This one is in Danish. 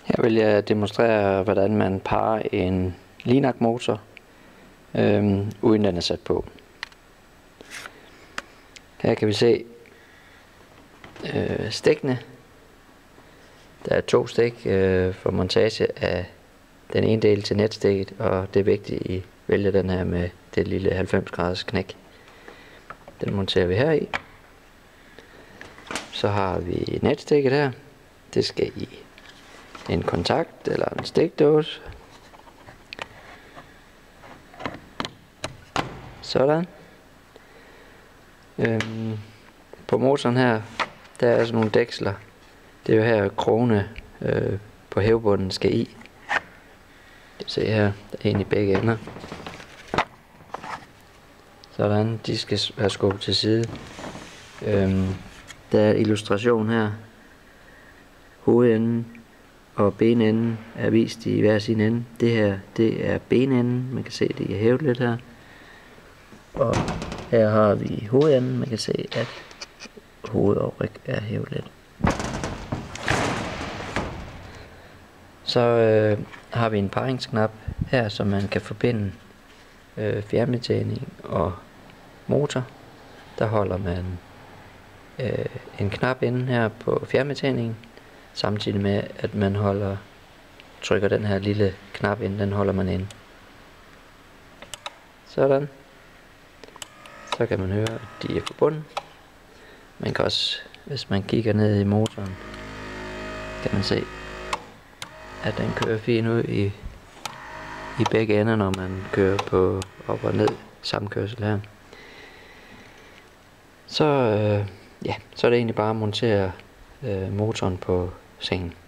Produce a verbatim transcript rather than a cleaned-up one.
Her vil jeg demonstrere, hvordan man parer en Linac motor, øhm, uden den er sat på. Her kan vi se øh, stikkene. Der er to stik øh, for montage af den ene del til netstikket, og det er vigtigt, at I vælger den her med det lille halvfems graders knæk. Den monterer vi her i. Så har vi netstikket her. Det skal i en kontakt eller en stikdåse. Sådan. Øhm, på motoren her, der er sådan nogle dæksler. Det er jo her krone øh, på hævebunden skal i. Se her, der er en i begge ender. Sådan, de skal være skubbet til side. Øhm, der er illustration her. Hovedenden og benenden er vist i hver sin ende. Det her, det er benenden. Man kan se, det er hævet lidt her. Og her har vi hovedenden. Man kan se, at hoved og ryg er hævet lidt. Så øh, har vi en parringsknap her, så man kan forbinde øh, fjernbetjening og motor. Der holder man øh, en knap inde her på fjernbetjeningen, samtidig med at man holder trykker den her lille knap ind, den holder man inde. Sådan. Så kan man høre, at de er forbundet. Man kan også, hvis man kigger ned i motoren, kan man se, at den kører fint ud i, i begge ender, når man kører på op og ned sammenkørsel her. Så, øh, ja, så er det egentlig bare at montere øh, motoren på sengen.